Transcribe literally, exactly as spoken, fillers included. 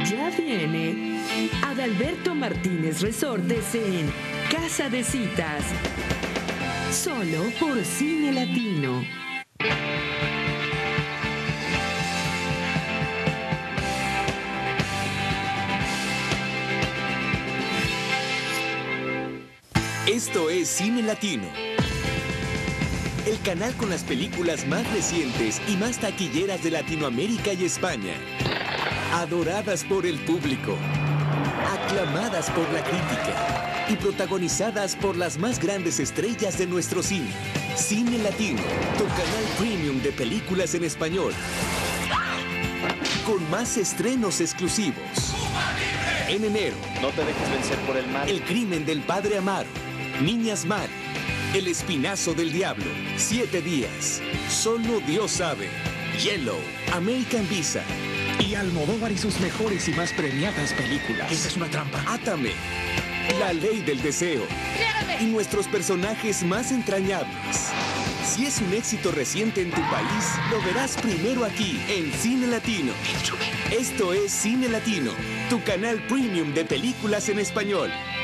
Ya viene Adalberto Martínez Resortes en Casa de Citas, solo por Cine Latino. Esto es Cine Latino, el canal con las películas más recientes y más taquilleras de Latinoamérica y España. Adoradas por el público, aclamadas por la crítica y protagonizadas por las más grandes estrellas de nuestro cine. Cine Latino, tu canal premium de películas en español, con más estrenos exclusivos. En enero, no te dejes vencer por el mal. El crimen del padre Amaro, Niñas Mal, El espinazo del diablo, Siete días, Solo Dios sabe, Yellow, American Visa y Almodóvar y sus mejores y más premiadas películas. Esa es una trampa. Átame, La ley del deseo y nuestros personajes más entrañables. Si es un éxito reciente en tu país, lo verás primero aquí en Cine Latino. Esto es Cine Latino, tu canal premium de películas en español.